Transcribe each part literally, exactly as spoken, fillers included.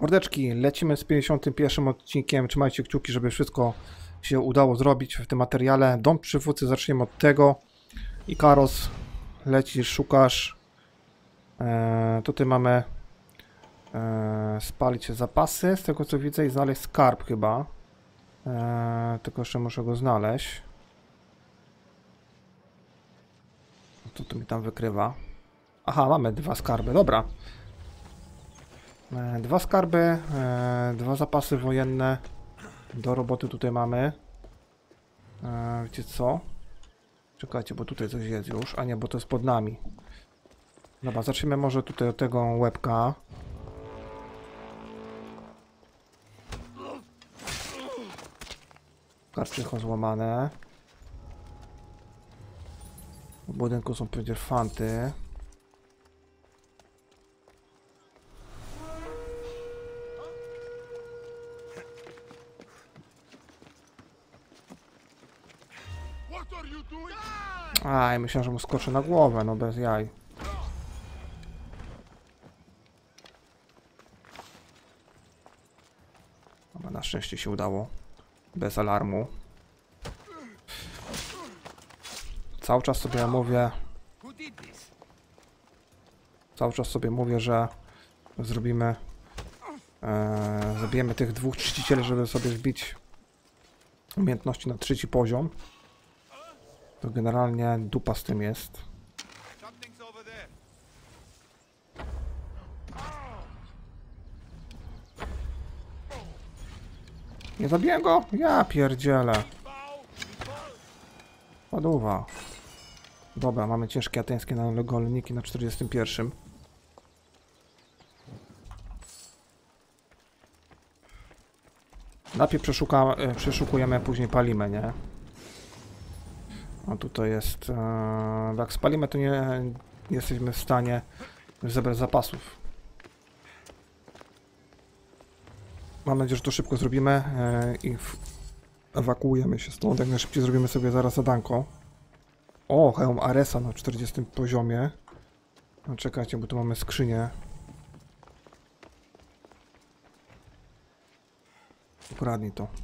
Mordeczki, lecimy z pięćdziesiątym pierwszym odcinkiem. Trzymajcie kciuki, żeby wszystko się udało zrobić w tym materiale. Dom przywódcy, zaczniemy od tego. Ikaros, lecisz, szukasz. Eee, tutaj mamy eee, spalić zapasy, z tego co widzę, i znaleźć skarb chyba. Eee, tylko jeszcze muszę go znaleźć. Co to mi tam wykrywa? Aha, mamy dwa skarby, dobra. E, dwa skarby, e, dwa zapasy wojenne do roboty tutaj mamy. E, wiecie co? Czekajcie, bo tutaj coś jest już. A nie, bo to jest pod nami. Dobra, zacznijmy może tutaj od tego łebka. Karczycho złamane. W budynku są przecież fanty. Aj, myślałem, że mu skoczy na głowę, no bez jaj. Dobra, na szczęście się udało. Bez alarmu. Cały czas sobie mówię... Cały czas sobie mówię, że zrobimy... E, zabijemy tych dwóch czcicieli, żeby sobie wbić umiejętności na trzeci poziom. To generalnie dupa z tym jest. Nie zabiję go? Ja pierdzielę. Ładowa. Dobra, mamy ciężkie ateńskie golniki na czterdziestym pierwszym. Najpierw przeszuka, przeszukujemy, później palimy, nie? A tutaj jest... E, jak spalimy, to nie, nie jesteśmy w stanie zebrać zapasów. Mam nadzieję, że to szybko zrobimy e, i w, ewakuujemy się stąd. Jak najszybciej zrobimy sobie zaraz zadanko. O, hełm Aresa na czterdziestym poziomie. No, czekajcie, bo tu mamy skrzynię. Ukradnij to.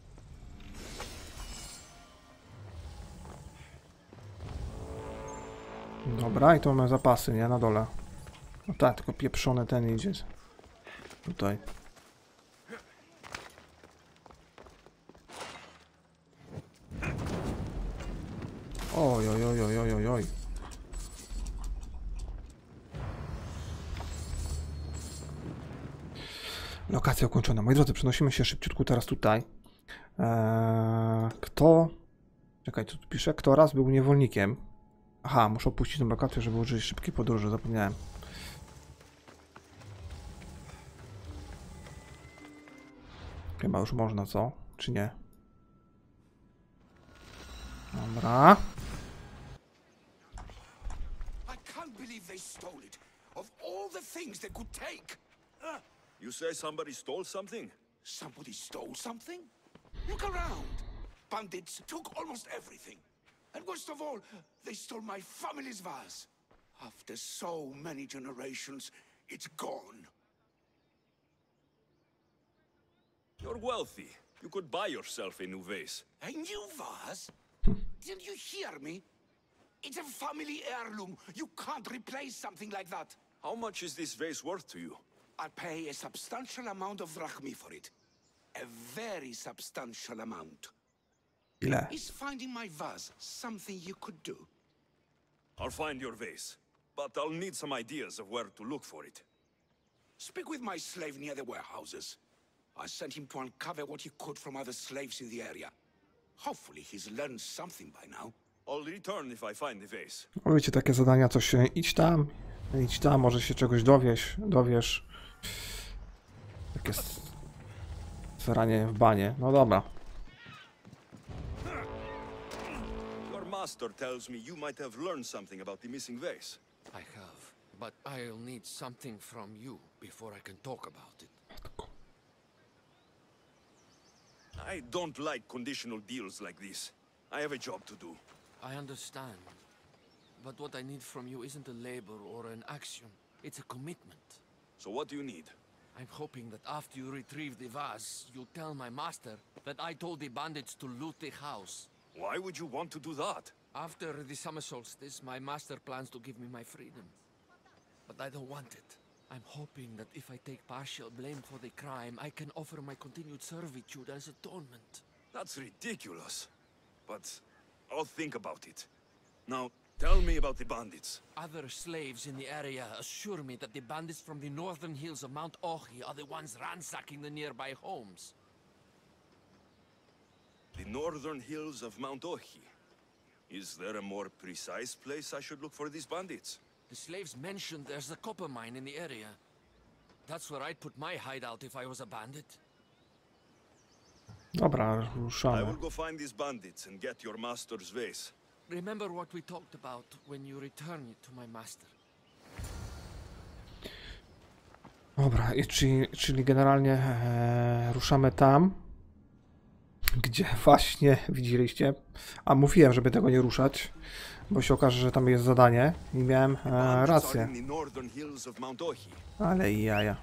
Dobra, i tu mamy zapasy, nie? Na dole. No tak, tylko pieprzony ten idzie. Tutaj. Oj, oj, oj, oj, oj, oj. Lokacja ukończona. Moi drodzy, przenosimy się szybciutko teraz tutaj. Eee, kto... Czekaj, co tu pisze? Kto raz był niewolnikiem? Aha, muszę opuścić tę lokację, żeby użyć szybkiej podróży, zapomniałem. Chyba już można, co? Czy nie? Dobra. You say somebody stole something? Somebody stole something? Look around. Bandits took almost everything. And worst of all, they stole my family's vase. After so many generations, it's gone. You're wealthy. You could buy yourself a new vase. A new vase? Didn't you hear me? It's a family heirloom. You can't replace something like that. How much is this vase worth to you? I'll pay a substantial amount of drachmi for it. A very substantial amount. Ile? Is finding my vase something you could do? I'll find your vase, but I'll need some ideas of where to look for it. Speak with my slave near the warehouses. I sent him to uncover what he could from other slaves in the area. Hopefully he's learned something by now. I'll return if I find the vase. Wiecie, takie zadania, coś się idź tam, idź tam, może się czegoś dowiesz, dowiesz. Takie zaranie w banie. No dobra. Your master tells me you might have learned something about the missing vase. I have, but I'll need something from you before I can talk about it. I don't like conditional deals like this. I have a job to do. I understand, but what I need from you isn't a labor or an action. It's a commitment. So what do you need? I'm hoping that after you retrieve the vase, you'll tell my master that I told the bandits to loot the house. Why would you want to do that? After the summer solstice, my master plans to give me my freedom. But I don't want it. I'm hoping that if I take partial blame for the crime, I can offer my continued servitude as atonement. That's ridiculous. But I'll think about it. Now, tell me about the bandits. Other slaves in the area assure me that the bandits from the northern hills of Mount Ohi are the ones ransacking the nearby homes. The northern hills of Mount Ohi. Is there a more precise place I should look for these bandits? The slaves mentioned there's a copper mine in the area. That's where I'd put my hideout if I was a bandit. Dobra, I ruszamy. will go find these bandits and get your master's vase. Remember what we talked about when you return it to my master. Dobra, i czyli, czyli generalnie e, ruszamy tam, gdzie właśnie widzieliście. A mówiłem, żeby tego nie ruszać, bo się okaże, że tam jest zadanie i miałem e, rację. Ale i jaja.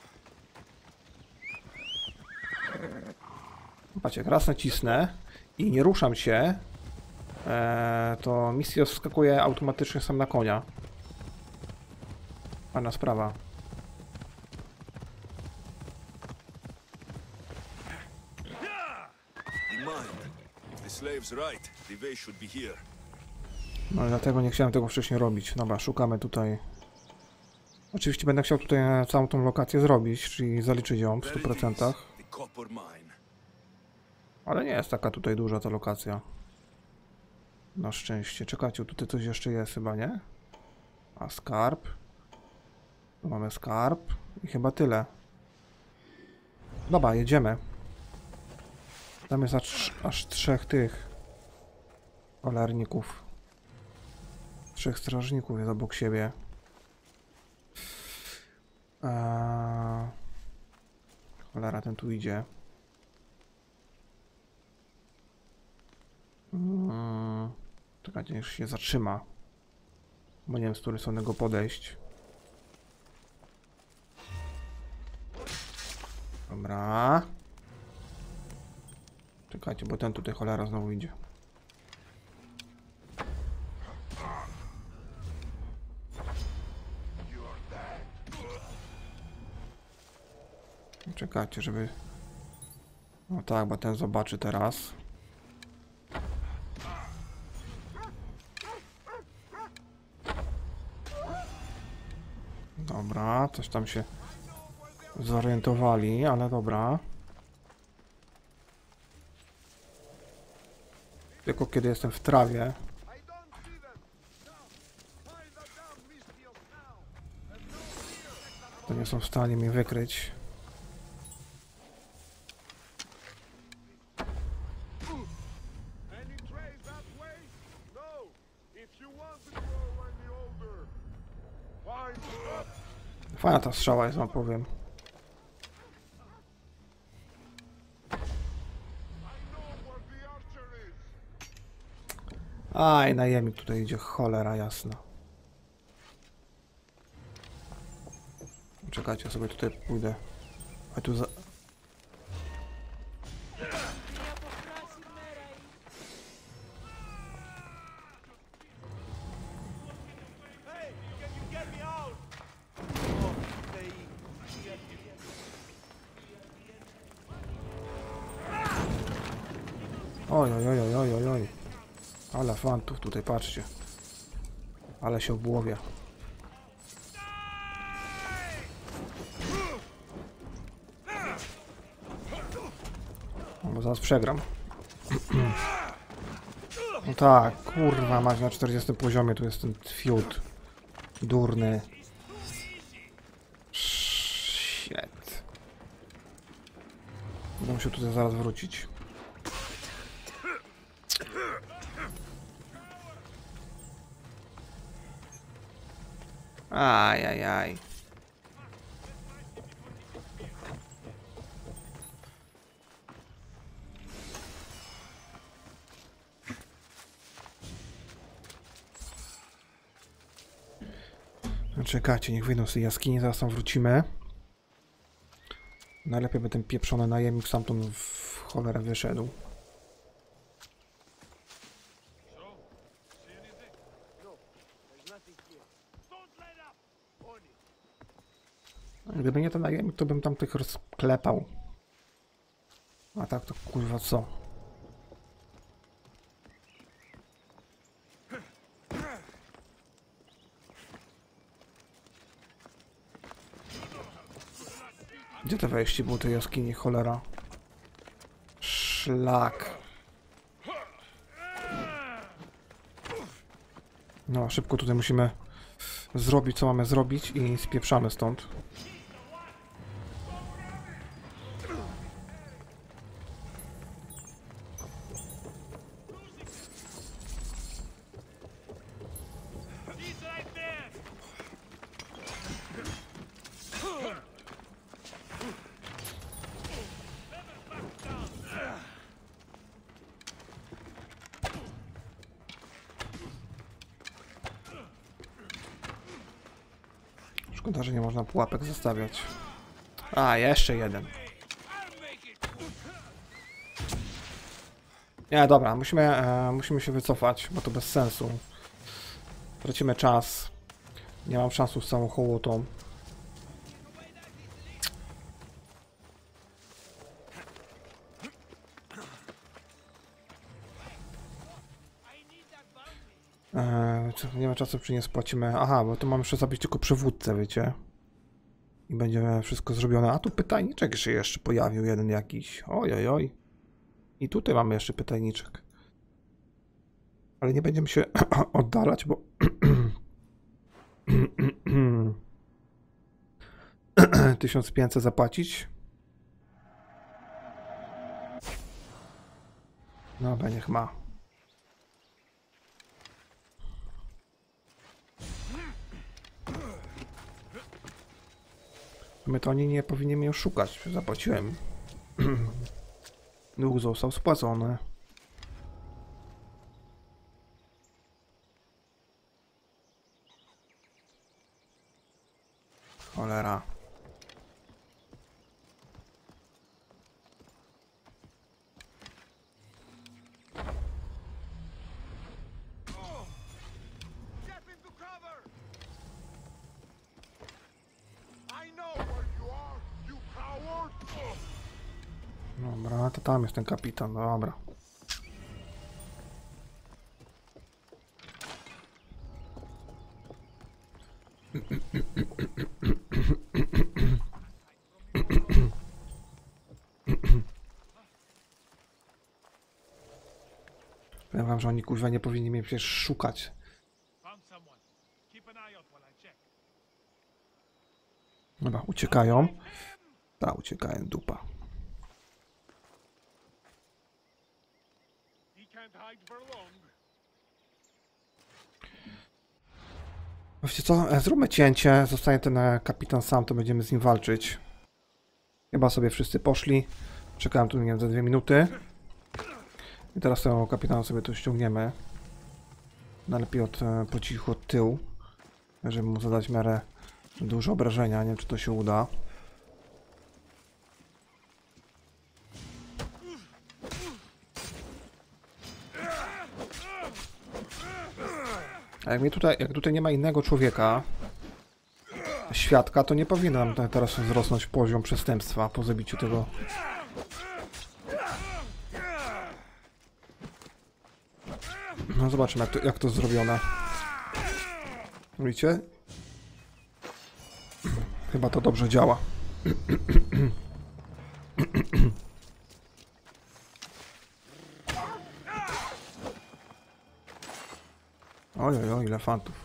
Patrzcie, jak raz nacisnę i nie ruszam się, e, to misja wskakuje automatycznie sam na konia. Fajna sprawa. No dlatego nie chciałem tego wcześniej robić. Dobra, szukamy tutaj. Oczywiście będę chciał tutaj całą tą lokację zrobić, czyli zaliczyć ją w stu procentach. Ale nie jest taka tutaj duża ta lokacja. Na szczęście. Czekajcie, tutaj coś jeszcze jest chyba, nie? A skarb. Tu mamy skarb. I chyba tyle. Dobra, jedziemy. Tam jest aż, aż trzech tych cholerników. Trzech strażników jest obok siebie. Eee... Cholera, ten tu idzie. Hmm. Czekajcie, niech się zatrzyma. Bo nie wiem, z której strony go podejść. Dobra. Czekajcie, bo ten tutaj cholera znowu idzie. Czekajcie, żeby... No tak, bo ten zobaczy teraz. Dobra, coś tam się zorientowali, ale dobra. Tylko kiedy jestem w trawie. To nie są w stanie mnie wykryć. Fajna ta strzała jest, wam powiem. Aj, najemnik tutaj idzie, cholera jasna. Czekajcie, sobie tutaj pójdę. A tu za... Oj, oj, oj, oj, oj, oj. Ale fantów tutaj, patrzcie. Ale się obłowia. No, bo zaraz przegram. No tak, kurwa, mać na czterdziestym poziomie, tu jest ten fiut. Durny. Shit. Będę musiał tutaj zaraz wrócić. Ajajaj. Czekajcie, niech wyjdą z tej jaskini, zaraz tam wrócimy. Najlepiej by ten pieprzony najemnik stamtąd w cholerę wyszedł. Gdyby nie ten najemnik, to bym tam tych rozklepał. A tak to kurwa co? Gdzie to wejście było tej jaskini, cholera? Szlak. No, szybko tutaj musimy zrobić, co mamy zrobić i spieprzamy stąd. Szkoda, że nie można pułapek zostawiać. A, jeszcze jeden. Nie, dobra, musimy, e, musimy się wycofać, bo to bez sensu. Tracimy czas. Nie mam szansu z całą hołotą. Eee, nie ma czasu, czy nie spłacimy. Aha, bo tu mamy jeszcze zabić tylko przywódcę, wiecie. I będzie wszystko zrobione. A tu pytajniczek się jeszcze pojawił, jeden jakiś. Oj, oj, oj. I tutaj mamy jeszcze pytajniczek. Ale nie będziemy się oddalać, bo... tysiąc pięćset zapłacić. Dobra, niech ma. My to oni nie powinni mnie już szukać. Zapłaciłem. Dług został spłacony. Cholera. Dobra, to tam jest ten kapitan, dobra. Powiem wam, że oni kurwa nie powinni mnie przecież szukać. Dobra, uciekają. Tak, uciekają, dupa. Wiecie co, zróbmy cięcie, zostanie ten kapitan sam, to będziemy z nim walczyć. Chyba sobie wszyscy poszli. Czekałem tu, nie wiem, za dwie minuty. I teraz tego kapitana sobie tu ściągniemy. Najlepiej od, po cichu od tyłu. Żeby mu zadać w miarę duże obrażenia, nie wiem czy to się uda. A jak, mnie tutaj, jak tutaj nie ma innego człowieka, świadka, to nie powinien nam teraz wzrosnąć poziom przestępstwa po zabiciu tego. No zobaczymy jak to, jak to zrobione. Widzicie? Chyba to dobrze działa. Oj, oj, oj, ile fantów.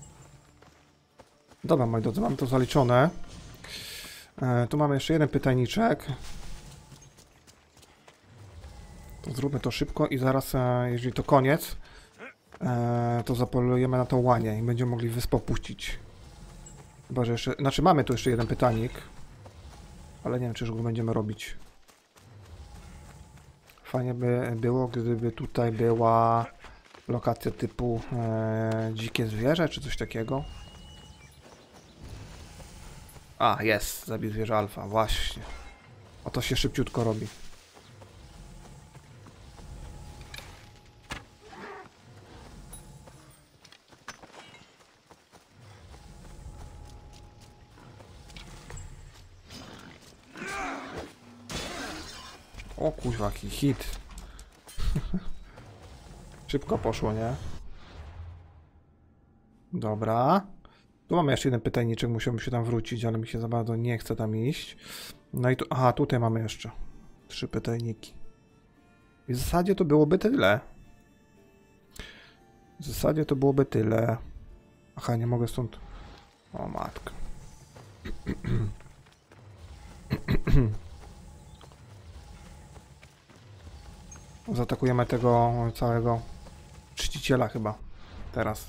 Dobra, moi drodzy, mamy to zaliczone. E, tu mamy jeszcze jeden pytajniczek. To zróbmy to szybko i zaraz, e, jeżeli to koniec, e, to zapolujemy na tą łanię i będziemy mogli wyspę opuścić. Chyba, że jeszcze... Znaczy, mamy tu jeszcze jeden pytajnik. Ale nie wiem, czy już go będziemy robić. Fajnie by było, gdyby tutaj była lokacja typu e, dzikie zwierzę, czy coś takiego. A, jest, zabił zwierzę alfa, właśnie. A to się szybciutko robi. O kuźwa, jaki hit. Szybko poszło, nie? Dobra. Tu mamy jeszcze jeden pytajniczek, musiałbym się tam wrócić, ale mi się za bardzo nie chce tam iść. No i tu, aha, tutaj mamy jeszcze trzy pytajniki. I w zasadzie to byłoby tyle. W zasadzie to byłoby tyle. Aha, nie mogę stąd... O matka. Zaatakujemy tego całego czciciela chyba. Teraz.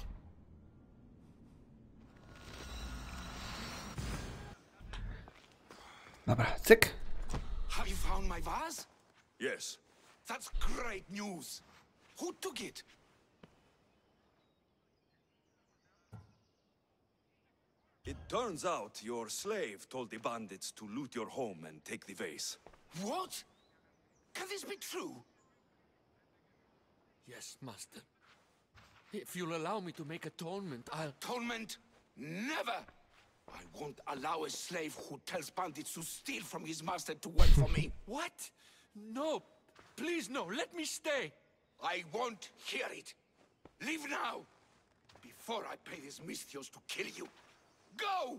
Dobra, cyk. Have you found my vase? Yes. That's great news. Who took it? It turns out your slave told the bandits to loot your home and take the vase. What? Can this be true? Yes, master. If you'll allow me to make atonement, I'll... Atonement? Never! I won't allow a slave who tells bandits to steal from his master to work for me. What? No! Please, no! Let me stay! I won't hear it. Leave now, before I pay these Misthios to kill you. Go!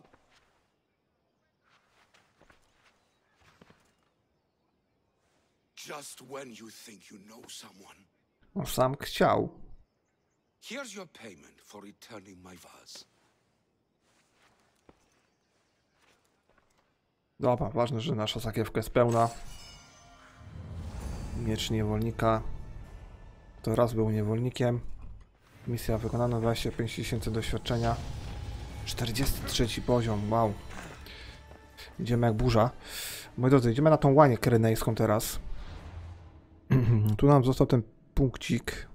Just when you think you know someone. On sam chciał. Here's your payment for returning my vase. Dobra, ważne, że nasza sakiewka jest pełna. Miecz niewolnika. To raz był niewolnikiem. Misja wykonana, dwadzieścia pięć tysięcy doświadczenia. czterdziesty trzeci poziom, wow. Idziemy jak burza. Moi drodzy, idziemy na tą łanię kerenejską teraz. Tu nam został ten punkcik.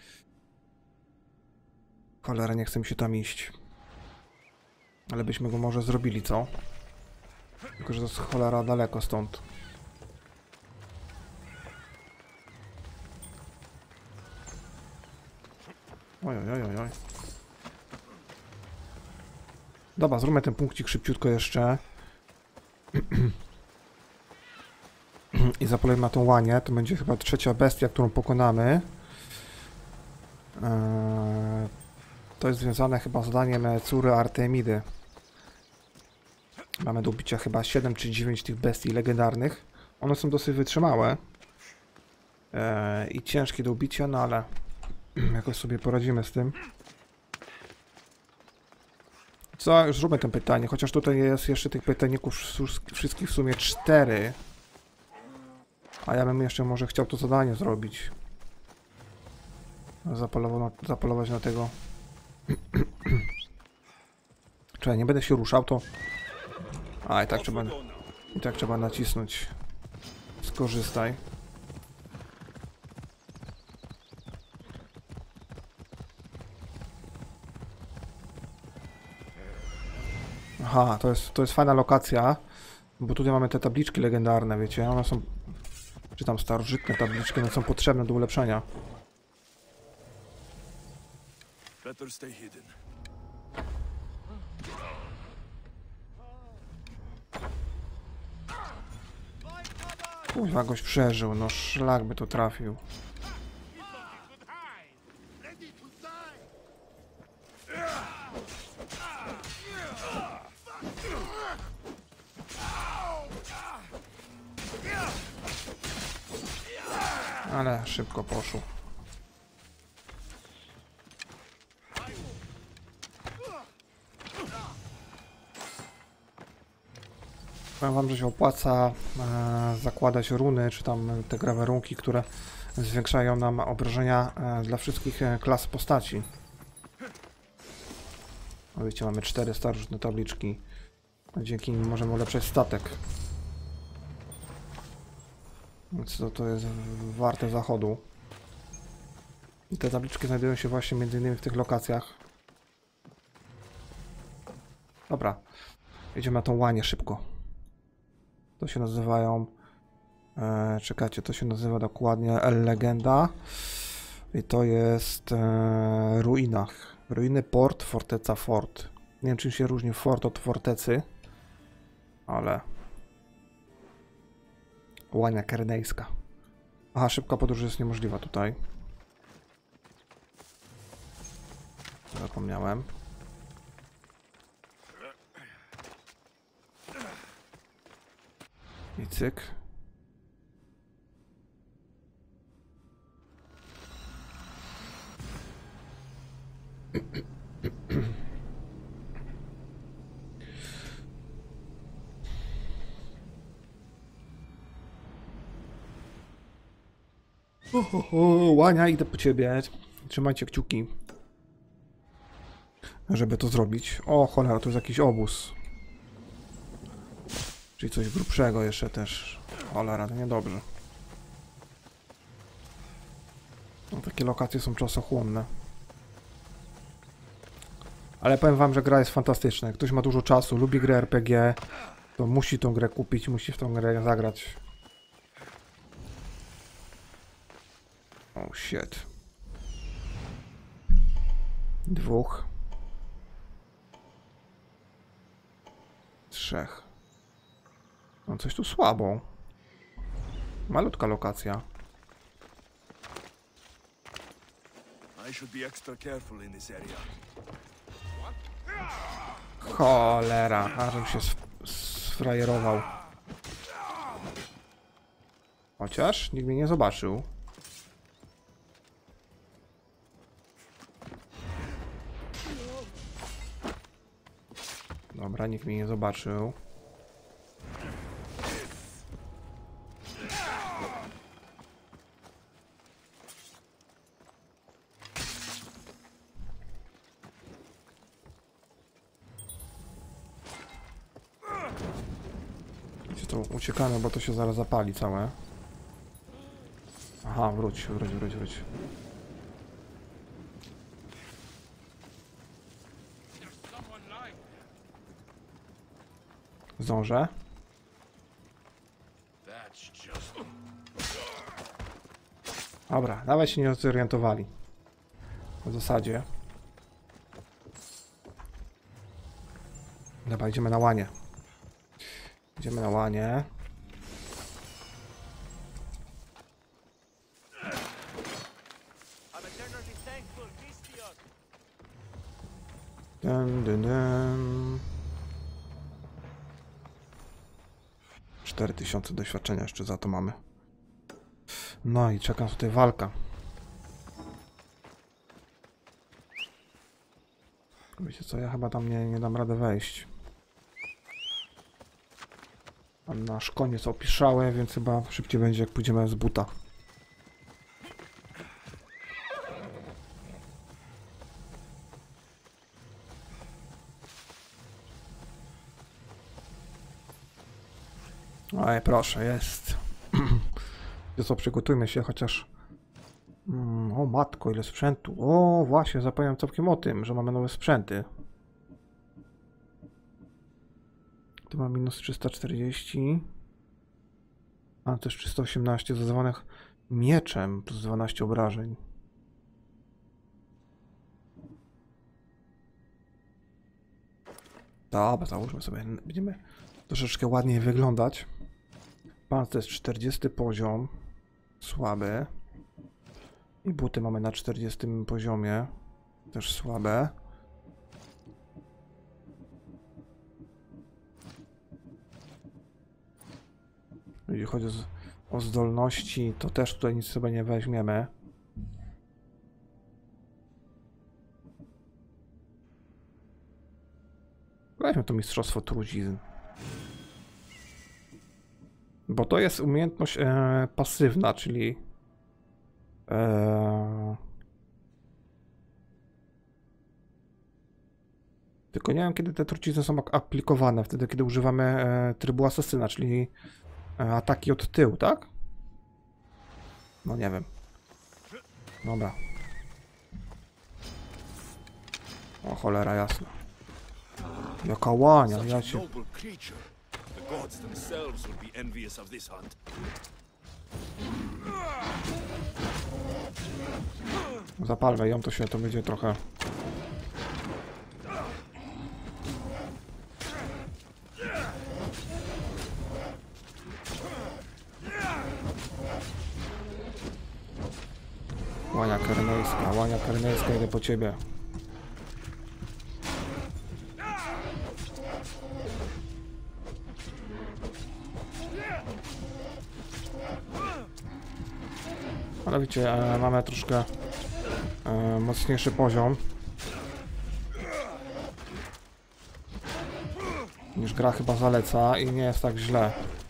Cholera, nie chce mi się tam iść. Ale byśmy go może zrobili, co? Tylko, że to jest cholera daleko stąd. Oj, oj, oj, oj. Dobra, zróbmy ten punkcik szybciutko jeszcze. I zapolujemy na tą łanię. To będzie chyba trzecia bestia, którą pokonamy. Eee, to jest związane chyba z zadaniem córy Artemidy. Mamy do ubicia chyba siedem czy dziewięć tych bestii legendarnych. One są dosyć wytrzymałe. Eee, I ciężkie do ubicia, no ale jakoś sobie poradzimy z tym. Co? Już zróbmy to pytanie, chociaż tutaj jest jeszcze tych pytajników wszystkich w sumie cztery. A ja bym jeszcze może chciał to zadanie zrobić. Zapolować na, zapolować na tego. Czekaj, nie będę się ruszał, to... A, i tak trzeba... I tak trzeba nacisnąć. Skorzystaj. Aha, to jest, to jest fajna lokacja, bo tutaj mamy te tabliczki legendarne, wiecie, one są, czy tam starożytne tabliczki, one są potrzebne do ulepszenia. Better stay hidden. Kurwa, goś przeżył, no szlak by to trafił. Ale szybko poszło. Powiem wam, że się opłaca e, zakładać runy, czy tam te grawerunki, które zwiększają nam obrażenia e, dla wszystkich e, klas postaci. No wiecie, mamy cztery starożytne tabliczki. Dzięki nim możemy ulepszać statek. Więc to, to jest warte zachodu. I te tabliczki znajdują się właśnie między innymi w tych lokacjach. Dobra. Jedziemy na tą łanię szybko. To się nazywają E, czekajcie, to się nazywa dokładnie El Legenda. I to jest e, ruina. Ruiny Port, Forteca Fort. Nie wiem, czym się różni fort od fortecy. Ale... Łania Kernejska. Aha, szybka podróż jest niemożliwa tutaj. Zapomniałem. I cyk. Ohoho, Łania, idę po ciebie. Trzymajcie kciuki, żeby to zrobić. O cholera, to jest jakiś obóz. Czyli coś grubszego jeszcze też. Cholera, to niedobrze. No, takie lokacje są czasochłonne. Ale powiem wam, że gra jest fantastyczna. Jak ktoś ma dużo czasu, lubi grę R P G, to musi tą grę kupić, musi w tą grę zagrać. Oh shit. Dwóch. Trzech. No coś tu słabo. Malutka lokacja. I should be extra careful in this area. Cholera, ażem się sf sfrajerował. Chociaż nikt mnie nie zobaczył. Dobra, nikt mnie nie zobaczył. Gdzie to uciekamy, bo to się zaraz zapali całe. Aha, wróć, wróć, wróć, wróć. Zdążę. Dobra, nawet się nie zorientowali. W zasadzie. Dobra, idziemy na łanie. Idziemy na łanie. Dun, dun, dun. cztery tysiące doświadczenia jeszcze za to mamy. No i czeka tutaj walka. Wiecie co, ja chyba tam nie, nie dam rady wejść. Mam nasz koniec opiszały, więc chyba szybciej będzie, jak pójdziemy z buta. Oj, proszę, jest. Wiesz co, przygotujmy się, chociaż... Mm, o matko, ile sprzętu. O, właśnie, zapomniałem całkiem o tym, że mamy nowe sprzęty. Tu mam minus trzysta czterdzieści. A, też trzysta osiemnaście zadawanych mieczem, plus dwanaście obrażeń. Dobra, załóżmy sobie, będziemy troszeczkę ładniej wyglądać. Pan to jest czterdziesty poziom. Słaby. I buty mamy na czterdziestym poziomie. Też słabe. Jeśli chodzi o zdolności, to też tutaj nic sobie nie weźmiemy. Weźmy to mistrzostwo trucizn. Bo to jest umiejętność e, pasywna, czyli e, tylko nie wiem, kiedy te trucizny są aplikowane. Wtedy, kiedy używamy e, trybu asesyna, czyli e, ataki od tyłu, tak? No nie wiem. Dobra. O cholera, jasno. Jaka łania, ja się... The gods themselves will be envious of this hunt. Zapalmy ją, to się to będzie trochę... Łania karnejska, łania karnejska, idę po ciebie. Ale widzicie, e, mamy troszkę e, mocniejszy poziom niż gra chyba zaleca i nie jest tak źle.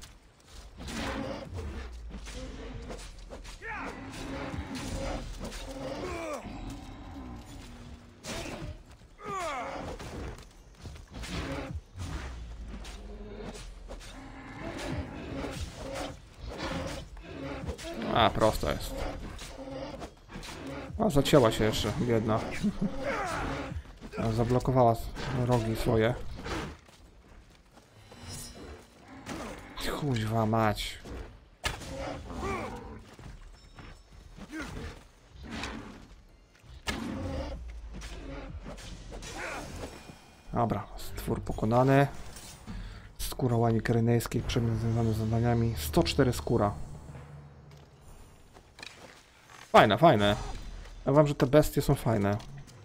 A, prosto jest. A, zacięła się jeszcze, biedna. Zablokowała rogi swoje. Kuźwa mać. Dobra, stwór pokonany. Skóra łani karynejskiej, przedmiot związany z zadaniami. sto cztery skóra. Fajne, fajne. Ja wam, że te bestie są fajne.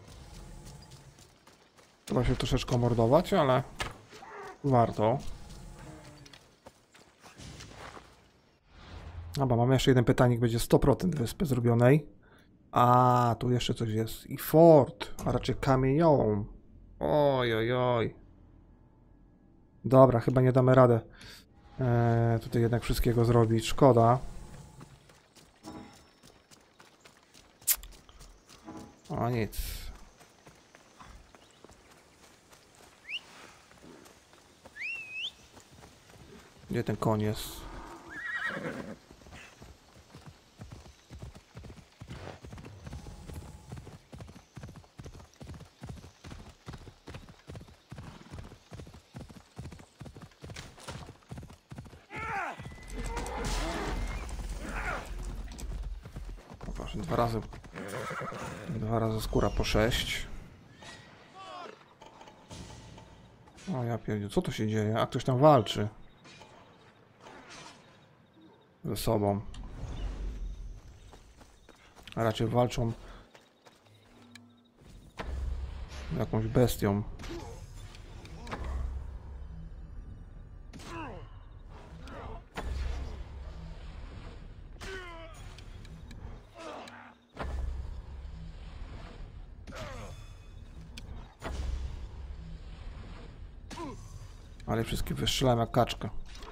Trzeba się troszeczkę mordować, ale warto. Dobra, mamy jeszcze jeden pytanik, będzie sto procent wyspy zrobionej. A, tu jeszcze coś jest. I fort, a raczej kamieniołom. Oj, oj, oj. Dobra, chyba nie damy radę eee, tutaj jednak wszystkiego zrobić. Szkoda. O nic. Gdzie ten koń jest? Proszę, dwa razy. Dwa razy skóra po sześć. O ja pierdziu, co tu się dzieje? A ktoś tam walczy. Ze sobą. A raczej walczą z jakąś bestią. Ale wszystkie wystrzelam jak kaczkę.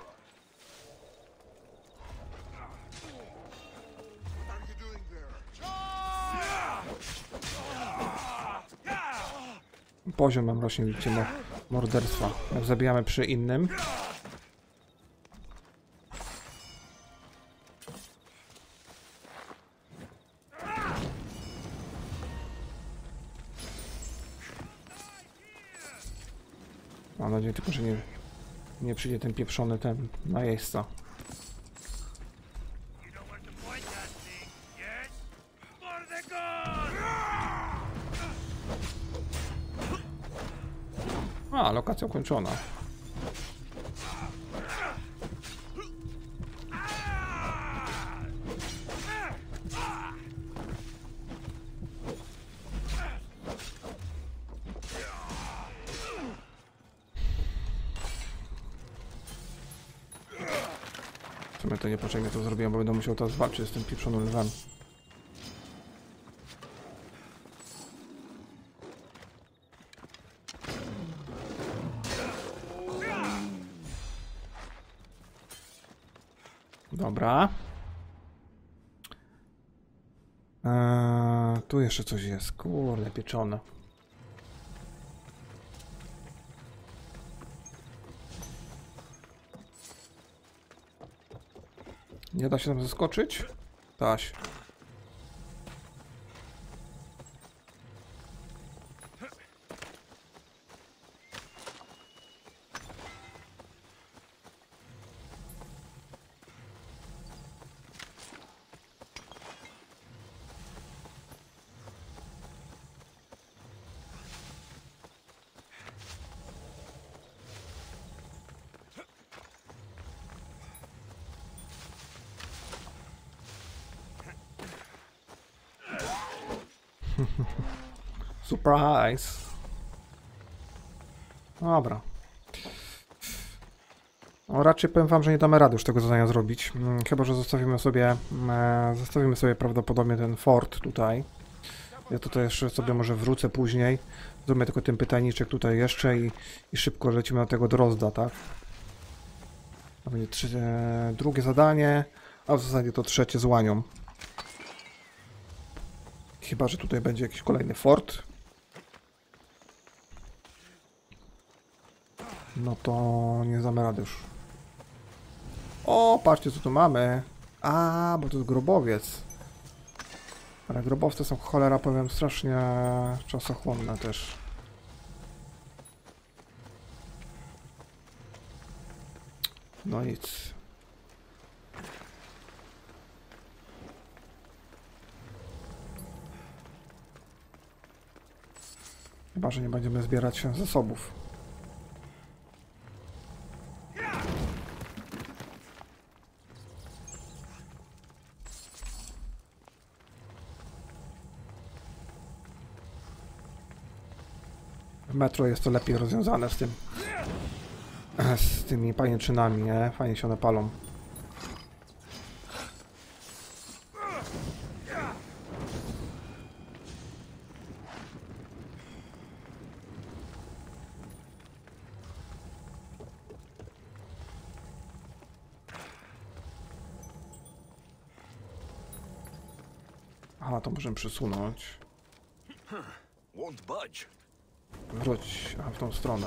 Poziom mam rośnie, widzicie, mo morderstwa. Jak zabijamy przy innym. Mam nadzieję tylko, że nie, nie przyjdzie ten pieprzony ten najeźdźca. A, lokacja ukończona. W sumie to niepotrzebnie to zrobiłem, bo będę musiał teraz walczyć z tym pieprzonym lwem. Dobra. Eee, tu jeszcze coś jest. Kurde, pieczone. Nie da się tam zeskoczyć? Da się. Surprise. Dobra. No, raczej powiem wam, że nie damy rady już tego zadania zrobić. Hmm, chyba, że zostawimy sobie, e, zostawimy sobie prawdopodobnie ten fort tutaj. Ja tutaj jeszcze sobie może wrócę później. Zrobię tylko ten pytajniczek tutaj jeszcze i, i szybko lecimy na tego Drozda, tak? To będzie trzy, e, drugie zadanie, a w zasadzie to trzecie z łanią. Chyba, że tutaj będzie jakiś kolejny fort. No to nie damy rady już. O, patrzcie co tu mamy. A, bo to jest grobowiec. Ale grobowce są, cholera powiem, strasznie czasochłonne też. No nic. Chyba, że nie będziemy zbierać zasobów. W metro jest to lepiej rozwiązane z tym. Z tymi pajęczynami, nie? Fajnie się one palą. Aha, to możemy przesunąć. Won't budge. Wróć aha, w tą stronę.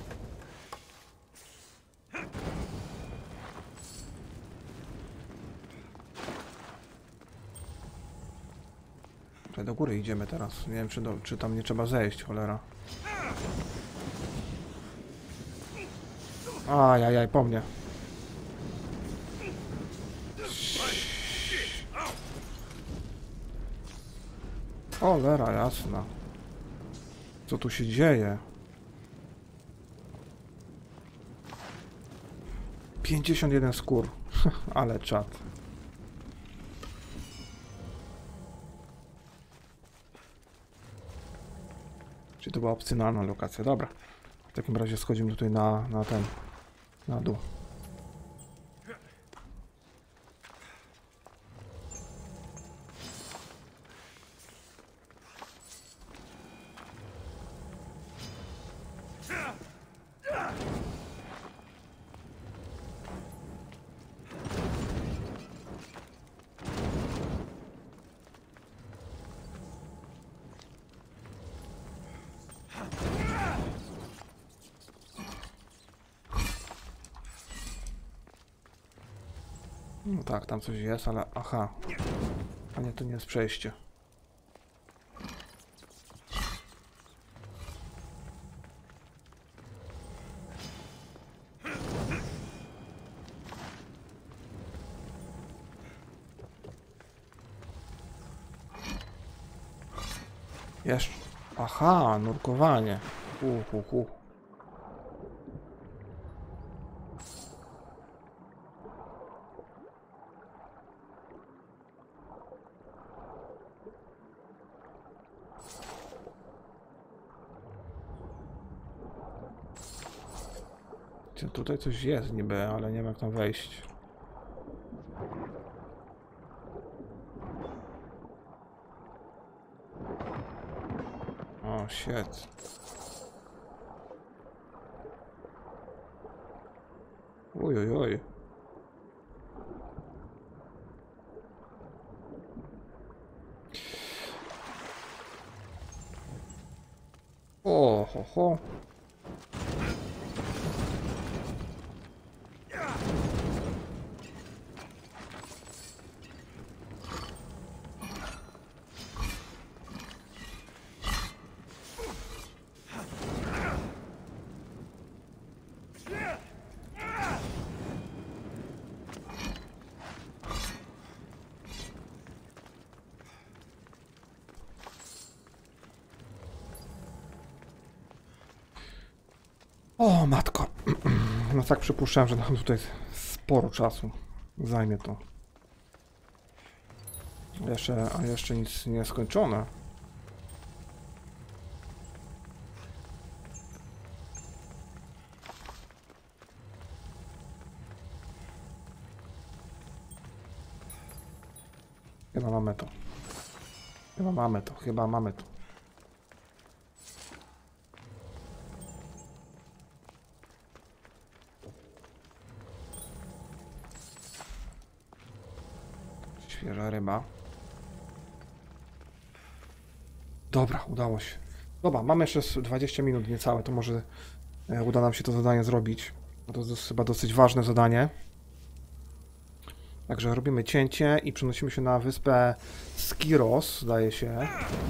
Tutaj do góry idziemy teraz. Nie wiem, czy, do, czy tam nie trzeba zejść, cholera. Ajajaj, po mnie. Cholera jasna. Co tu się dzieje? pięćdziesiąt jeden skór. Ale czad. Czy to była opcjonalna lokacja? Dobra. W takim razie schodzimy tutaj na, na ten, na dół. No tak, tam coś jest, ale aha. A nie, to nie jest przejście. Jeszcze. Aha, nurkowanie. Hu, hu, hu. Tutaj coś jest niby, ale nie wiem jak tam wejść. O, shit. Oj, oj, oj. O, ho, ho. O, matko. No tak przypuszczałem, że nam tutaj sporo czasu zajmie to. Jeszcze, a jeszcze nic nie skończone. Chyba mamy to. Chyba mamy to, chyba mamy to. Świeża ryba. Dobra, udało się. Dobra, mamy jeszcze dwadzieścia minut niecałe, to może e, uda nam się to zadanie zrobić. To jest chyba dosyć ważne zadanie. Także robimy cięcie i przenosimy się na wyspę Skiros, zdaje się.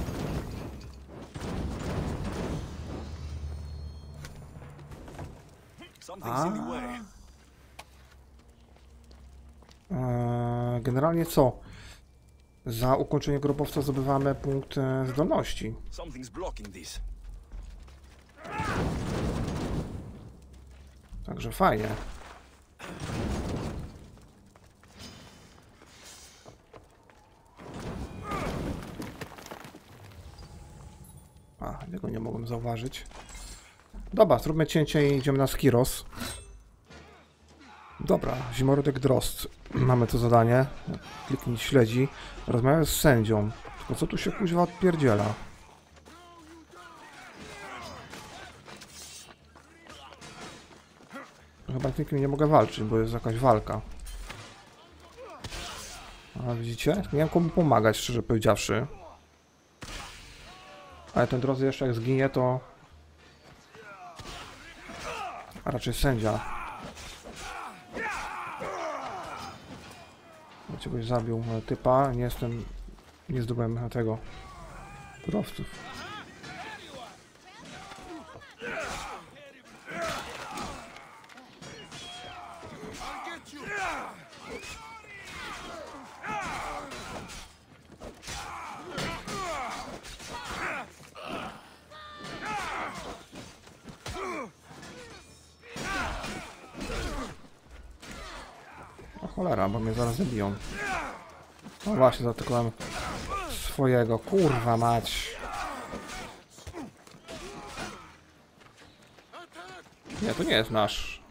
Something's in the way. Eee, generalnie co? Za ukończenie grobowca zdobywamy punkt e, zdolności. Something's blocking this. Także fajnie. A, tego nie mogłem zauważyć. Dobra, zróbmy cięcie i idziemy na Skiros. Dobra, zimorodek Drozd. Mamy to zadanie. Kliknij śledzi. Rozmawiaj z sędzią. Tylko co tu się kuźwa odpierdziela? Chyba z nikim nie mogę walczyć, bo jest jakaś walka. A widzicie? Nie wiem komu pomagać, szczerze powiedziawszy. Ale ten Drozd jeszcze jak zginie, to... A raczej sędzia. Czegoś zabił typa. Nie jestem... Nie zdobyłem tego... Drowców. O cholera, bo mnie zaraz zabiją. No właśnie, zaatakowałem swojego. Kurwa mać. Nie, to nie jest nasz.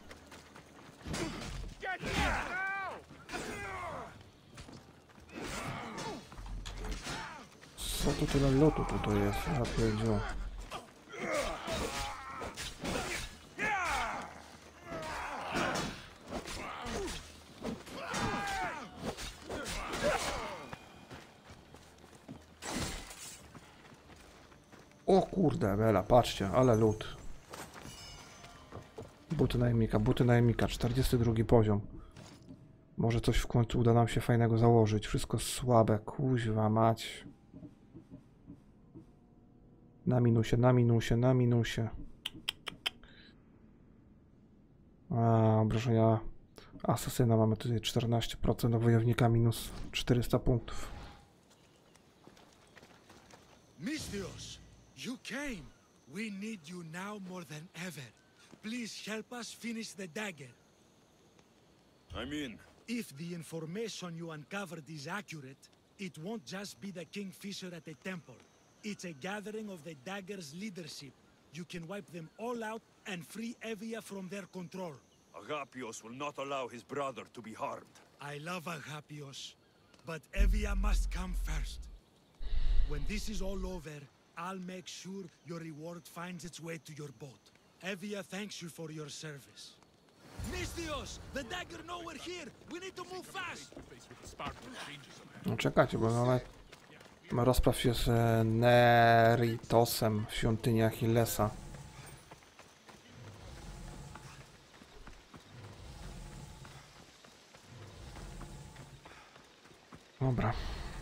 Co tu tyle lotu tutaj jest? Ja pierdziu. O kurde, Bela, patrzcie, ale lód. Buty najemnika, buty najemnika, czterdziesty drugi poziom. Może coś w końcu uda nam się fajnego założyć. Wszystko słabe, kuźwa mać. Na minusie, na minusie, na minusie. A, obrażenia asasyna mamy tutaj czternaście procent, wojownika minus czterysta punktów. Misthios, you came. We need you now more than ever. Please help us finish the dagger. I'm in. If the information you uncovered is accurate, it won't just be the Kingfisher at the temple. It's a gathering of the dagger's leadership. You can wipe them all out and free Evia from their control. Agapios will not allow his brother to be harmed. I love Agapios, but Evia must come first. When this is all over, I'll make sure your reward finds its way to your boat. Evia thanks you for your service. Misthios! The dagger nowhere here! We need to move fast! No czekajcie, bo mamy rozpraw się z Neritosem w świątyni Achillesa. Dobra.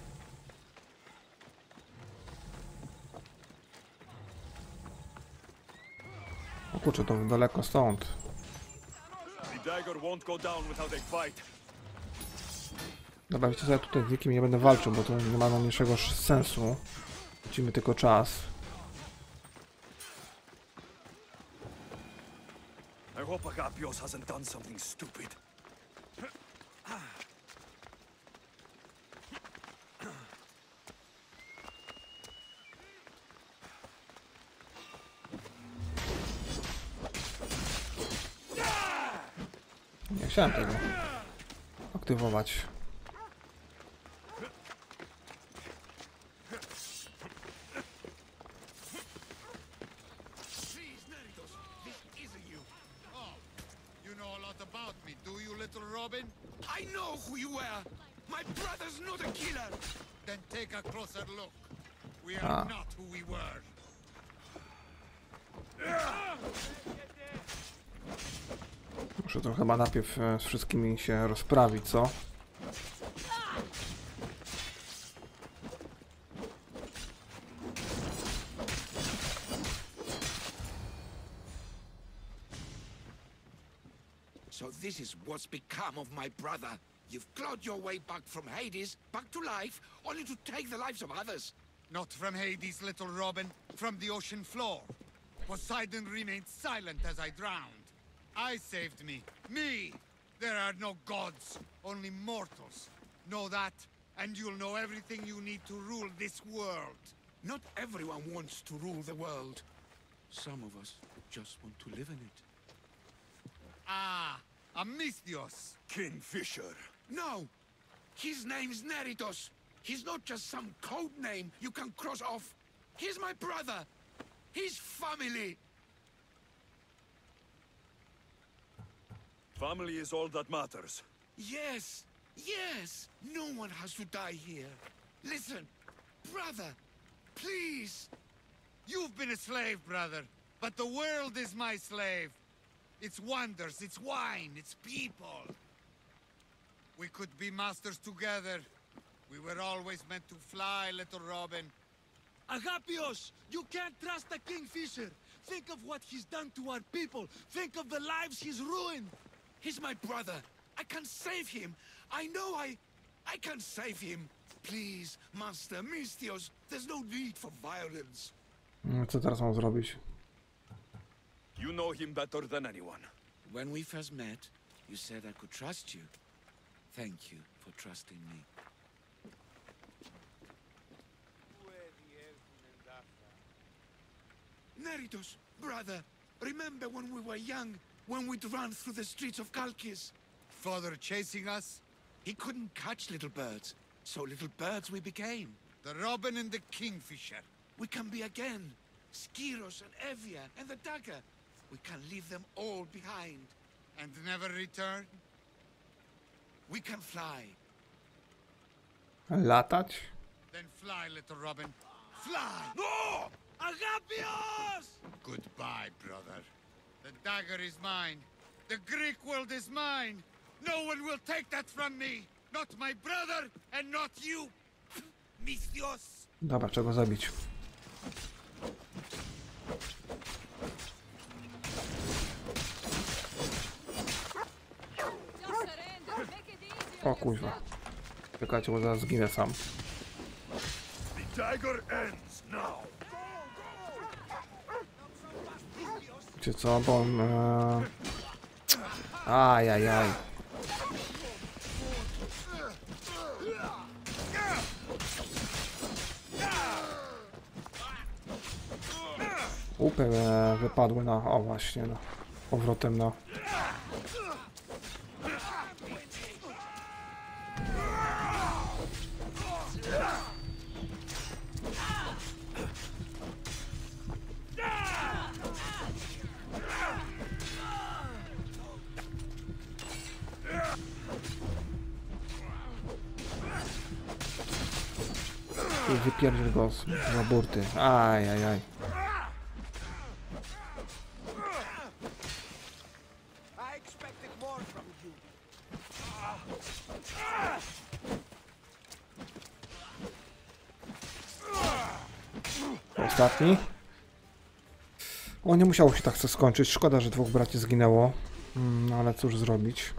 O kurczę, to daleko stąd. The dagger won't go down without a fight. Dobra, wiecie co, ja tutaj z nikim nie będę walczył, bo to nie ma najmniejszego sensu. Tracimy tylko czas. I hope Agapios hasn't done something stupid. Nie chciałem tego aktywować. Robin? I know who you were. My brother's not a killer. Then take a closer look. We are Ah. not who we were. Muszę to chyba najpierw e, z wszystkimi się rozprawić, co? So this is what's become of my brother. You've clawed your way back from Hades, back to life, only to take the lives of others. Not from Hades, little Robin. From the ocean floor. Poseidon remained silent as I drowned. I saved me. Me! There are no gods, only mortals. Know that, and you'll know everything you need to rule this world. Not everyone wants to rule the world. Some of us just want to live in it. Ah, Amisthios. Kingfisher. No! His name's Neritos. He's not just some code name you can cross off. He's my brother. He's family. Family is all that matters. Yes, yes. No one has to die here. Listen, brother, please. You've been a slave, brother, but the world is my slave. Its wonders, its wine, its people. We could be masters together. We were always meant to fly, little Robin. Agapios, you can't trust the Kingfisher. Think of what he's done to our people. Think of the lives he's ruined. He's my brother. I can save him. I know I... I can save him. Please, Master Misthios, there's no need for violence. Mm, Co teraz mam zrobić? You know him better than anyone. When we first met, you said I could trust you. Thank you for trusting me. Neritos, brother, remember when we were young, when we'd run through the streets of Kalkis? Father chasing us? He couldn't catch little birds, so little birds we became. The Robin and the Kingfisher. We can be again. Skiros and Evia and the dagger. We can leave them all behind. And never return? We can fly. Latać? Then fly, little Robin. Fly! No! Agapios! Goodbye, brother. The dagger is mine. The Greek world is mine. No one will take that from me. Not my brother, and not you. Misthios. Dobra, trzeba go zabić. O kuźwa. Czekajcie, bo zaraz zginę sam. The dagger ends now. Wiecie co, bo on... E... Ajajaj. Łupy e, wypadły na... O właśnie, no. Powrotem na... I wypierdziel go z za burty. Ajajaj. I expected more from you. Ostatni. O, nie musiało się tak co skończyć. Szkoda, że dwóch braci zginęło. Mm, ale cóż zrobić.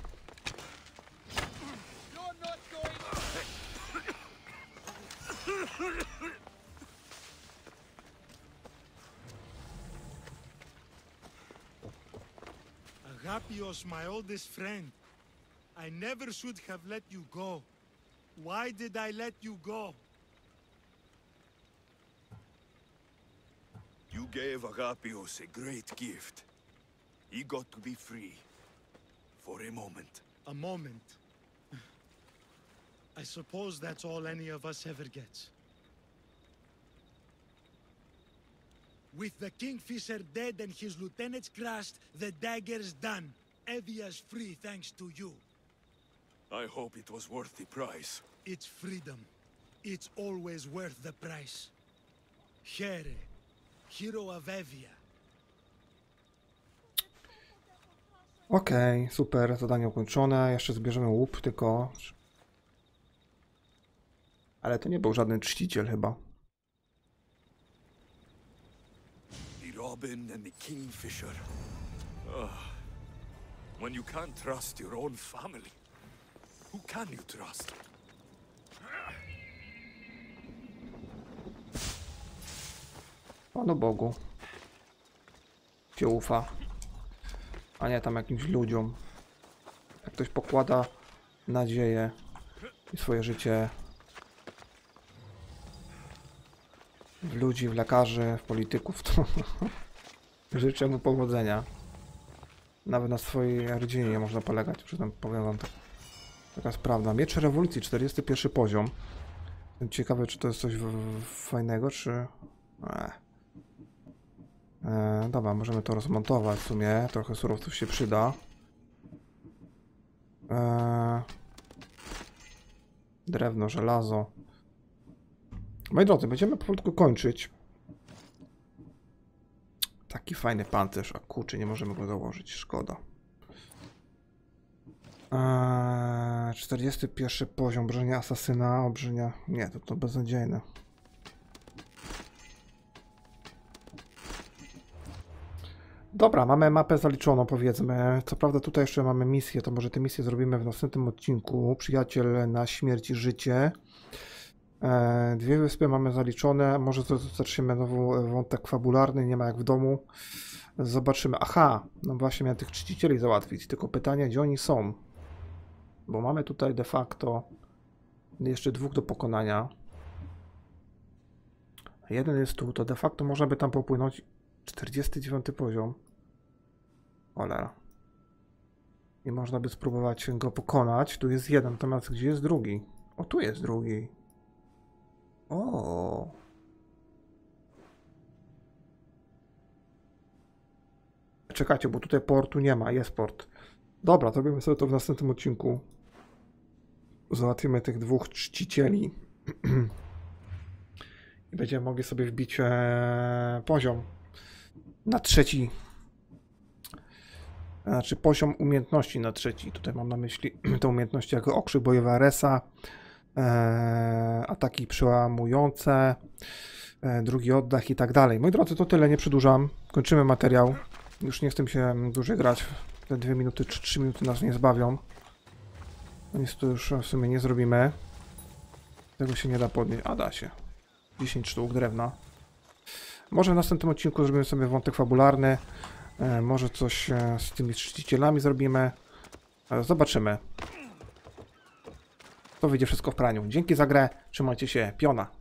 Agapios, my oldest friend. I never should have let you go. Why did I let you go? You gave Agapios a great gift. He got to be free. For a moment. A moment. I suppose that's all any of us ever gets. With the Kingfisher dead and his lieutenants crushed, the dagger's done. Evia's free thanks to you. I hope it was worth the price. It's freedom. It's always worth the price. Here, hero of Evia. Okej, okay, super, zadanie ukończone. Jeszcze zbierzemy łup, tylko... Ale to nie był żaden czciciel chyba. The Robin and the Kingfisher. Oh. When you can't trust your own family, who can you trust? Panu Bogu się ufa, a nie tam jakimś ludziom. Jak ktoś pokłada nadzieję i swoje życie w ludzi, w lekarzy, w polityków, to życzę mu powodzenia. Nawet na swojej rodzinie nie można polegać, przyznam, powiem wam tak. Taka jest prawda. Miecz rewolucji, czterdziesty pierwszy poziom. Jestem ciekawy, czy to jest coś fajnego, czy... Eee. Eee, dobra, możemy to rozmontować w sumie. Trochę surowców się przyda. Eee. Drewno, żelazo. Moi drodzy, będziemy powolutku kończyć. Taki fajny pancerz, a kurczę, nie możemy go założyć, szkoda. Eee, czterdziesty pierwszy poziom, obrażenia asasyna, obrażenia... Nie, to to beznadziejne. Dobra, mamy mapę zaliczoną, powiedzmy. Co prawda tutaj jeszcze mamy misję, to może te misje zrobimy w następnym odcinku. Przyjaciel na śmierć i życie. E, dwie wyspy mamy zaliczone. Może to zaczniemy znowu wątek fabularny, nie ma jak w domu. Zobaczymy. Aha, no właśnie miałem tych czcicieli załatwić. Tylko pytanie, gdzie oni są? Bo mamy tutaj de facto jeszcze dwóch do pokonania. Jeden jest tu, to de facto można by tam popłynąć. czterdziesty dziewiąty poziom. Cholera. I można by spróbować go pokonać. Tu jest jeden, natomiast gdzie jest drugi? O, tu jest drugi. O. Czekajcie, bo tutaj portu nie ma, jest port. Dobra, to robimy sobie to w następnym odcinku. Załatwimy tych dwóch czcicieli. I będziemy mogli sobie wbić e, poziom na trzeci. Znaczy poziom umiejętności na trzeci. Tutaj mam na myśli te umiejętności jako okrzyk bojowy Aresa, e, ataki przełamujące, e, drugi oddech i tak dalej. Moi drodzy, to tyle, nie przedłużam. Kończymy materiał. Już nie chcę mi się dłużej grać. Te dwie minuty czy trzy minuty nas nie zbawią. No nic tu już w sumie nie zrobimy. Tego się nie da podnieść. A da się. dziesięć sztuk drewna. Może w następnym odcinku zrobimy sobie wątek fabularny. E, może coś e, z tymi czcicielami zrobimy. E, zobaczymy. To wyjdzie wszystko w praniu. Dzięki za grę. Trzymajcie się. Piona.